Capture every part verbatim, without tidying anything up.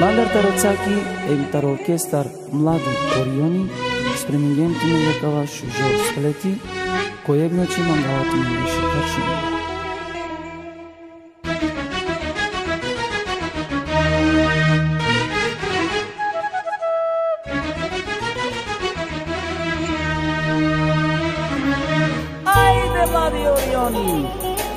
Nadar Tarocaki e orchestar Mladi Orioni s pремингентни лекава Шужо Сплети, којегначи мангалата ми беше каршини. Ајде, Млади Ориони!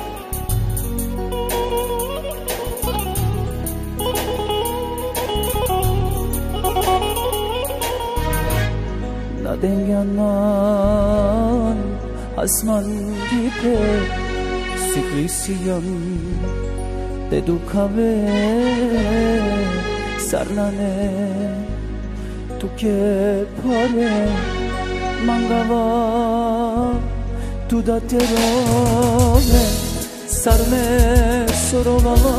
Denganan asman dipe siklisiyan dedukave sarnane tuke pare mangava tu da terove sarme sorovala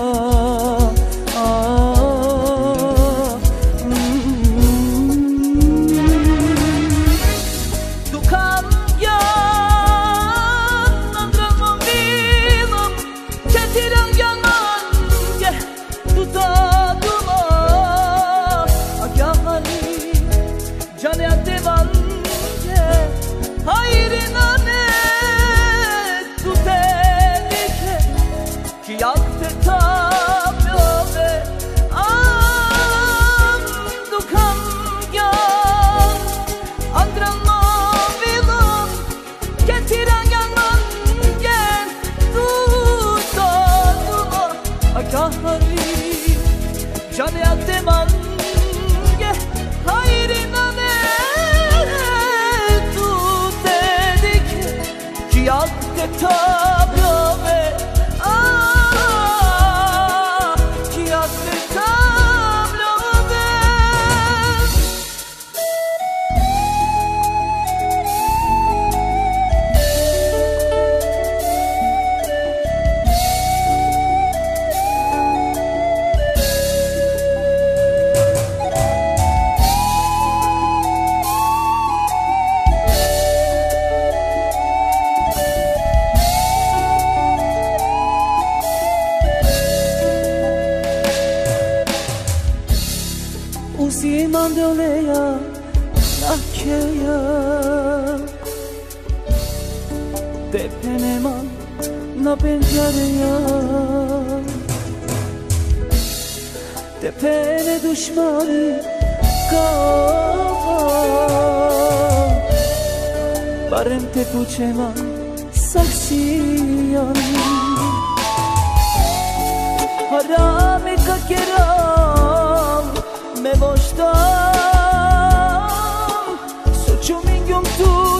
Mandoleya nakeya tepenema na pencereya tepene düşmanı kafa barem te puçema saksiyan harame kakeram me boştan suçumin gün tut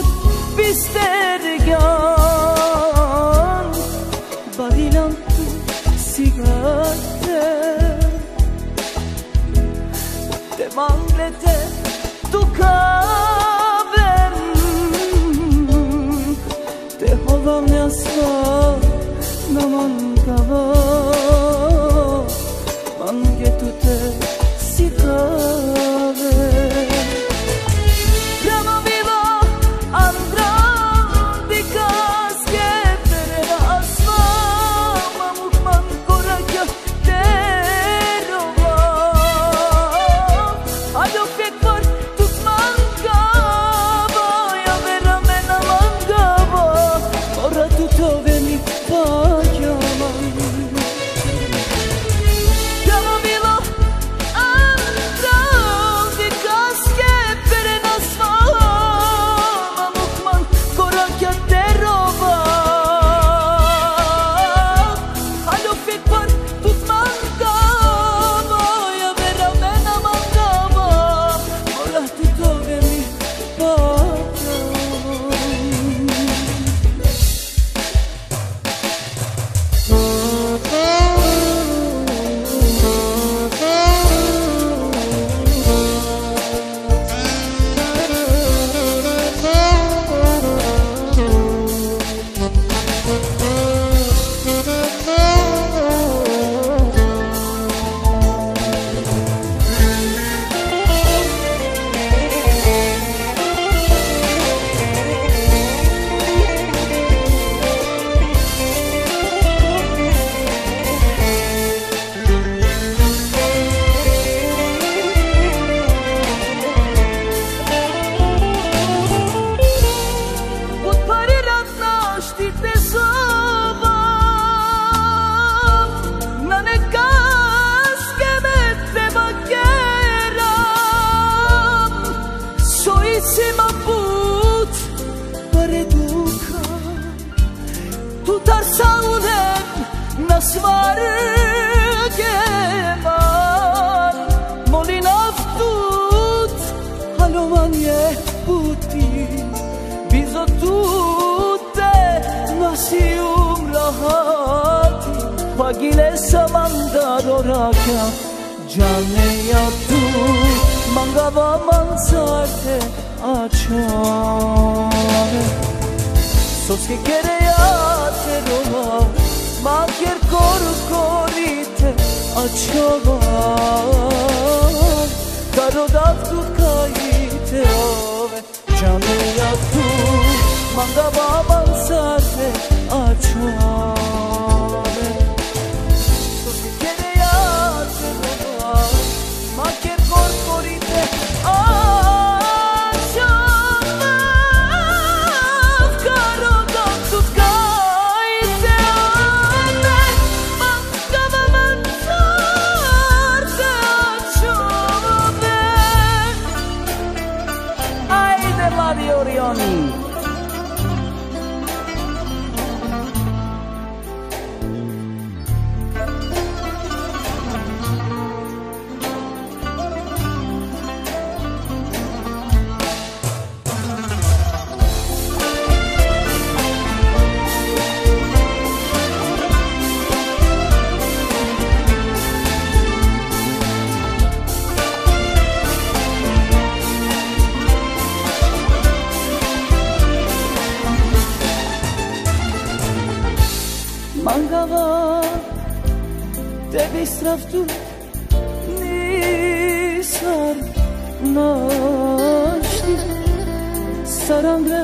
bistergan barilan tu sigarte te manglete tu kavem te hovam jasna naman kava mange tu te Come on, saudem nasvar geman molinav tut haloman je puti bizo tutte nasium rahati pagile samandar oraka jane ya tu mangava mansarte achare sos que quiere ya te roba maker kor korite achava karodat tu kaite ove jane ya tu mangava mansarte achare sos que quiere ya te roba maker kor korite Orioni Mangava tebi sravtu nisar našti sarangre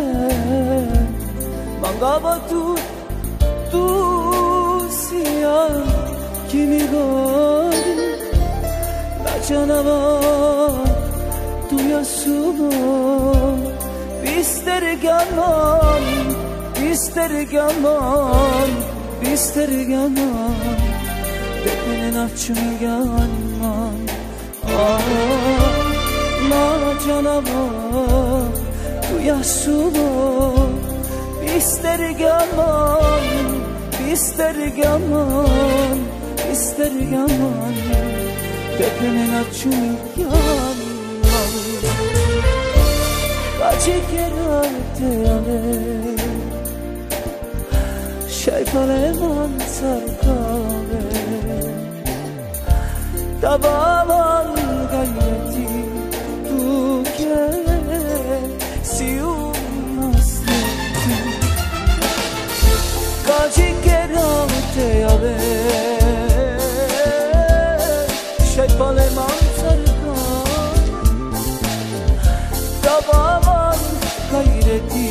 Mangava tu tu siya kimi gori la canava tu yasubo bister gaman bister gaman bister gaman benim açım gaman ah la canava tu yasubo bister gaman bister gaman bister gaman benim açım gaman kaçı kere te ame Şayfale mansar kave Tabaman gayreti tu ke Siyum nasneti Kaçı kerate ave Şayfale mansar kave Tabaman gayreti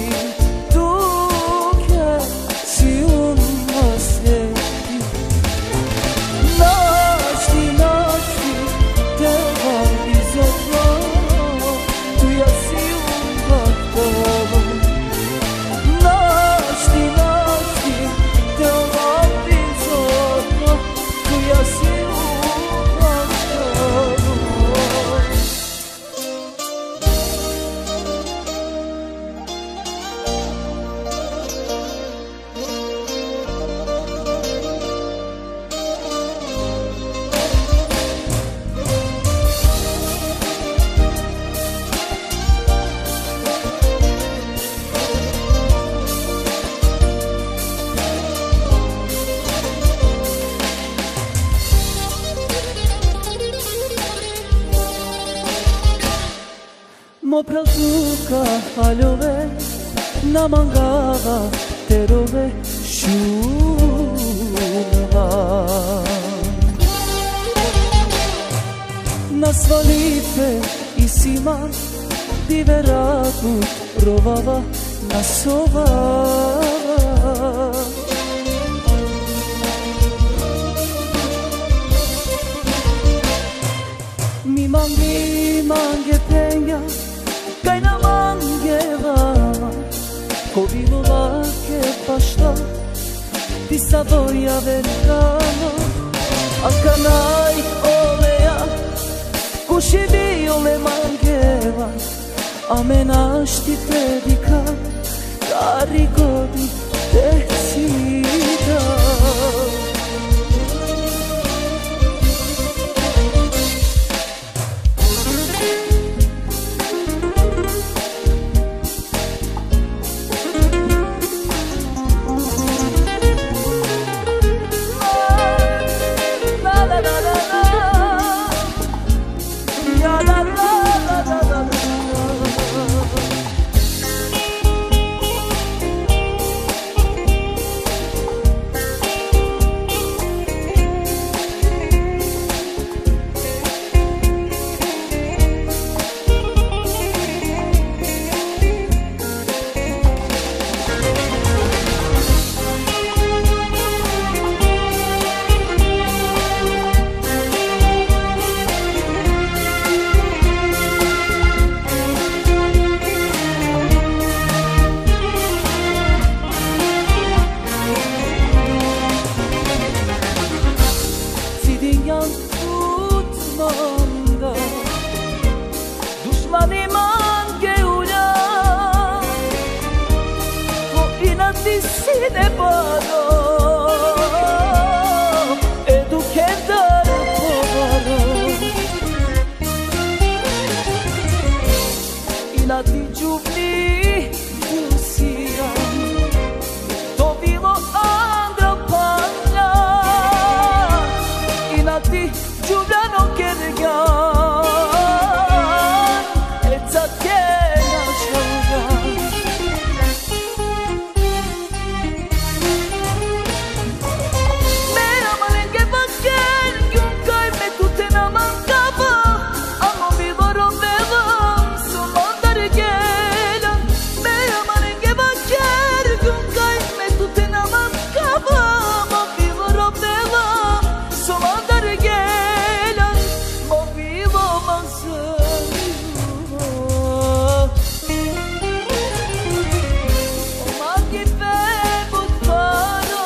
Moprazuka halove namangava terove shuva Nasvalife isima diveratu rovava nasova Mi mangi mange penga Kajna mangeva Kovinova ke pašta Ti savoja velikano A kanaj oleja Kuši bi ole mangeva A menašti predika Kari godi te cita ne paro edu kendar povaro I na ti džuvni usijam to bilo andra panja I na ti džuvljano kergan eca tjena šalgan Mera malenge baker Gjumkaj me tute na mankava Amo bilo romeva Somandar gelan Mera malenge baker Gjumkaj me tute na mankava Amo bilo romeva Somandar gelan Mo bilo manzanima O mangi bebut paro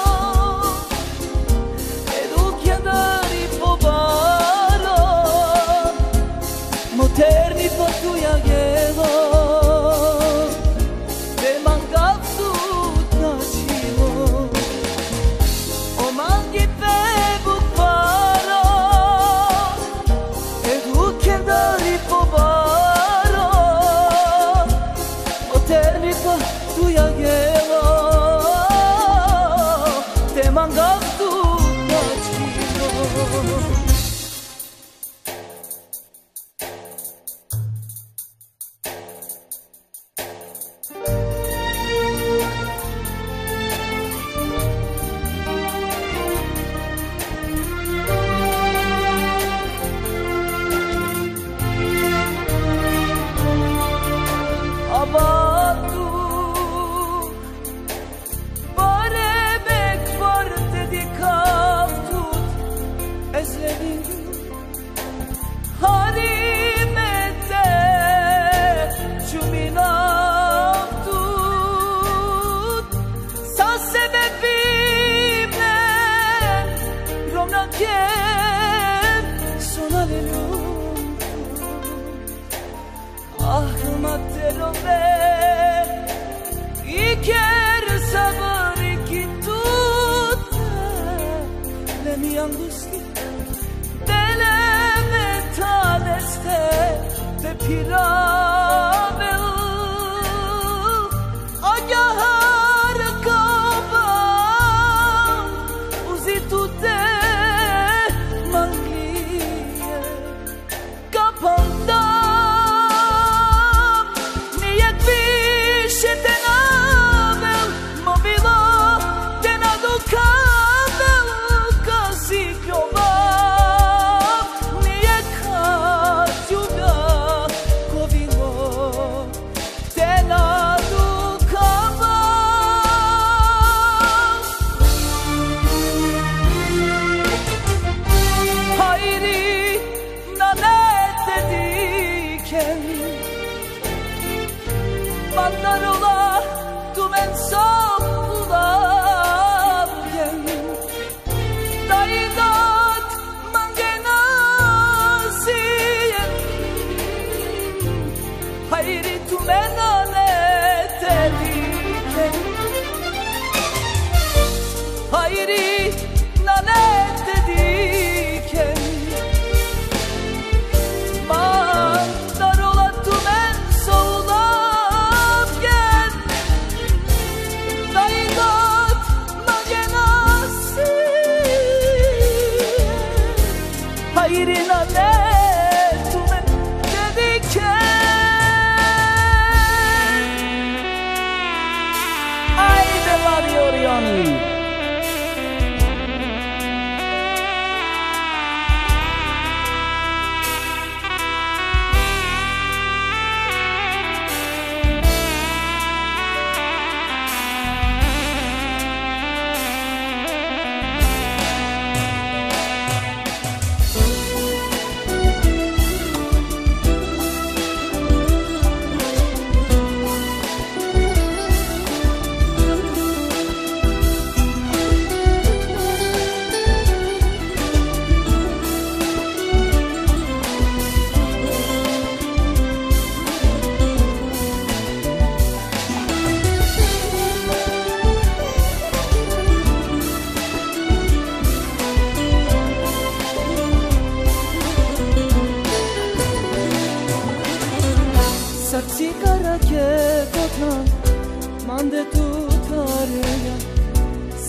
Edukjadari pobaro Moderni pa tuja gjedo Te mangav tut načilo O mangi bebut paro Edukjadari pobaro Moderni pa tuja gjedo Te mangav tut načilo Abatu Barebek var dedikat tut Ezledim Harimete Çuminav tut Sa sebebimle Romnakem Sonalelum Ahmatero ve İker sabır iki tut Le mi angusti Dele mentaleste Te pirave Agahar kabam Uzi tute mangliye Kapandam Nijak više te navel Movilo te nadukavel Kasi kljovav Nijak kad ljubav Ko vino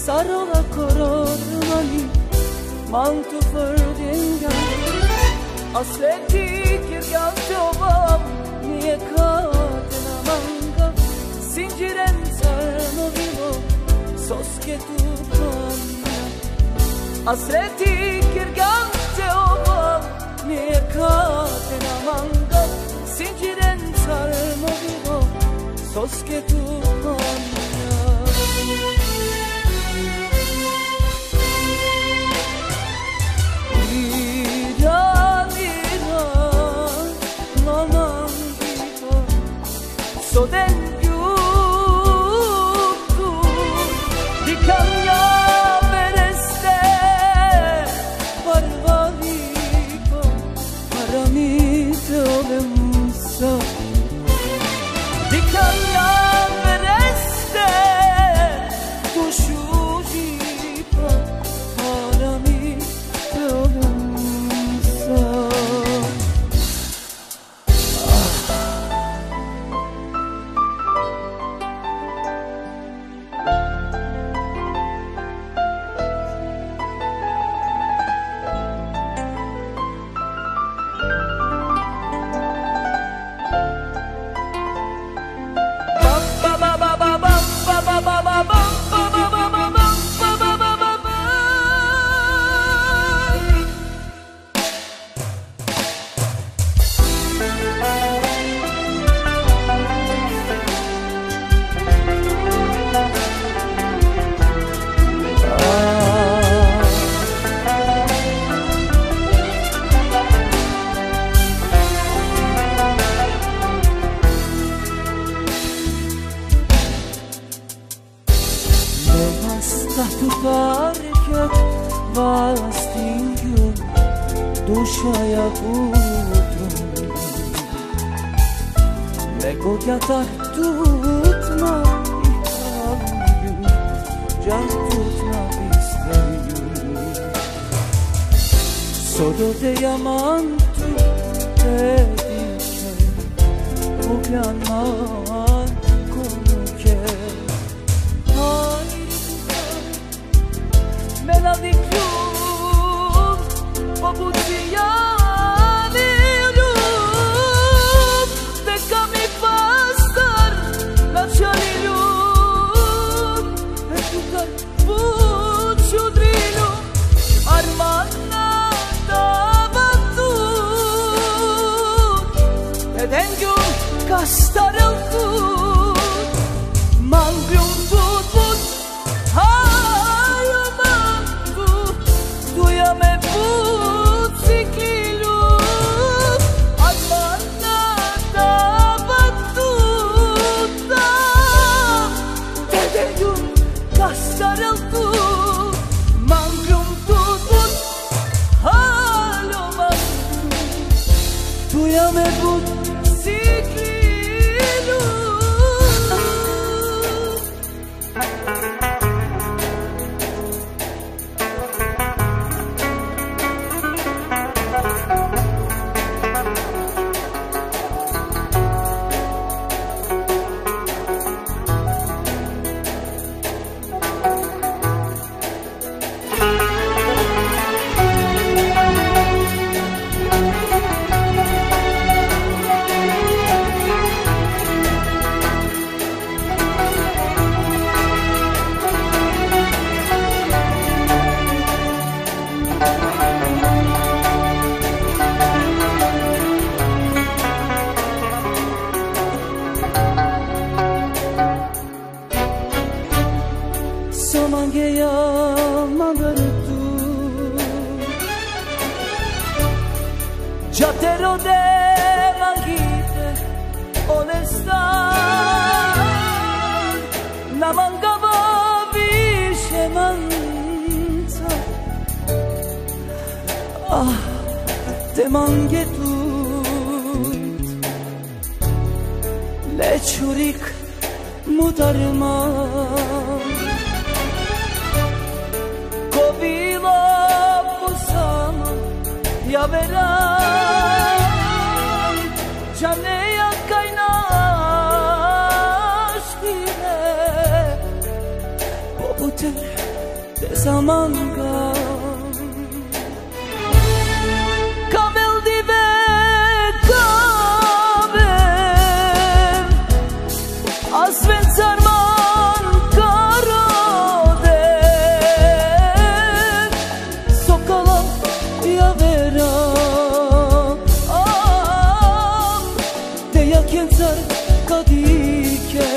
Sarola korormani mantu fırdinga Asleti kirgan tobam Niye kadena manga Sinciren sarno vivo Soske tutmanya Asleti kirgan tobam Niye kadena manga Sinciren sarno vivo Soske tutmanya So then you do di cambia vereste parvalico paramito bensa di cambia vereste tu shujipa paramito bensa Tu parket vastingju dushaja putrum Nego gjatar tutma I kalju Gjart tutma isterju Sodo de jamantu Edike Uglanman konuke Melodiklum Pobudijaniljum Neka mi pastar Načaliljum Etukar vučudriljum Armana davatut Edengum kastarıltut Manglum tutut Duyame bu siklilu Somangeya mangarutu Jatero de mangite Olestan Namangava vishemanta Ah, te mangetut Lechurik mudarman Kovila pusama ya veran Caneya kaynaş dile Popute ne zaman ga Kamel dibe kamel Asven sarman karode Sokala ja vera Te ja kencar kadike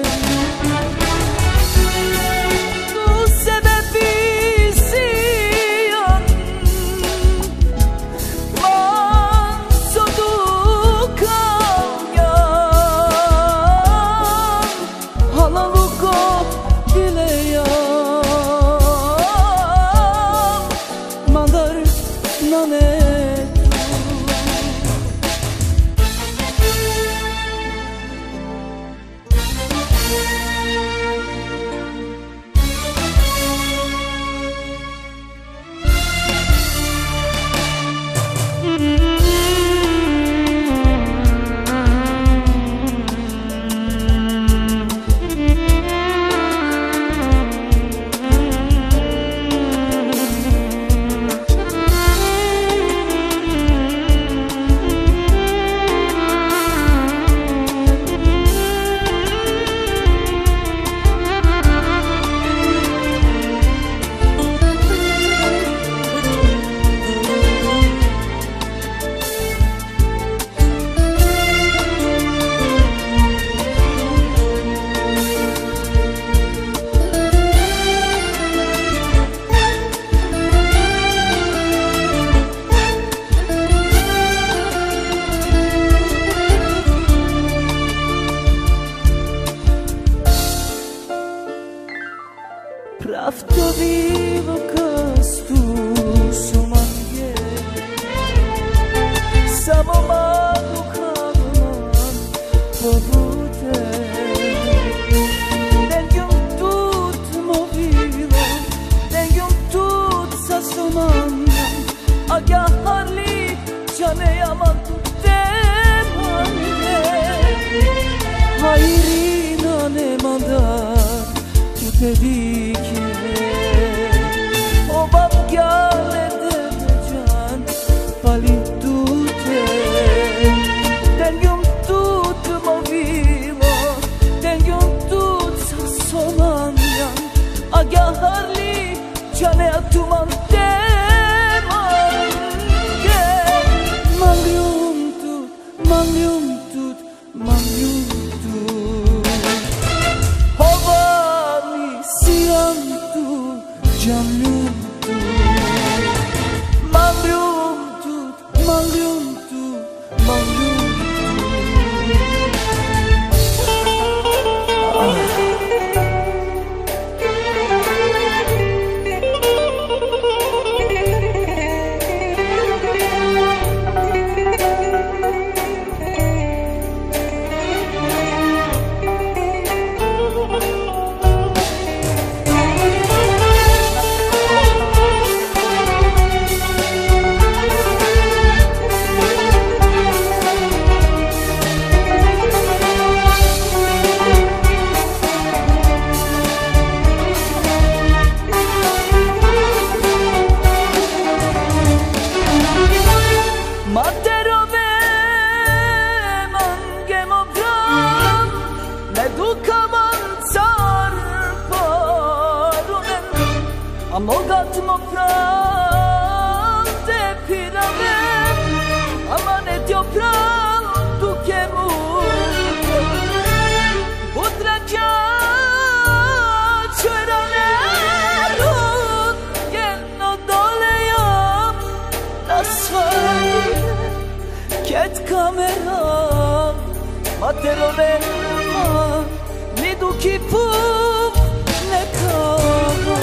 Pravda viva kastu sumange Samo malu kaman pobute Dengum tut movilo Dengum tut sasumange Agah harli cane yaman tutemane Hayrina ne mandar tutedike Cane atuman temange Manglium tut, manglium tut, manglium tut Hovani siam tut, jamlium tut Manglium tut, manglium tut, manglium tut ah. Amogat mo pran te piramen Amanet jo pran duke mu Butra kja qërane rrut Gjenno dole jam nasfaj Ket kameram Materove ma Ni duki pup ne kama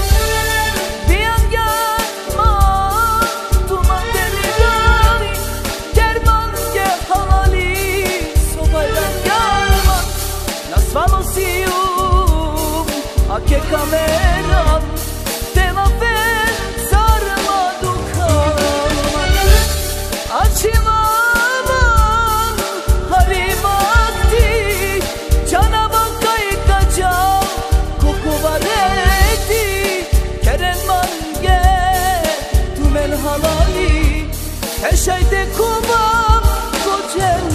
Che kameram tema pensar madukaman Açmaman halimati Cana bakay kaç malali Eşeyde kumam koçen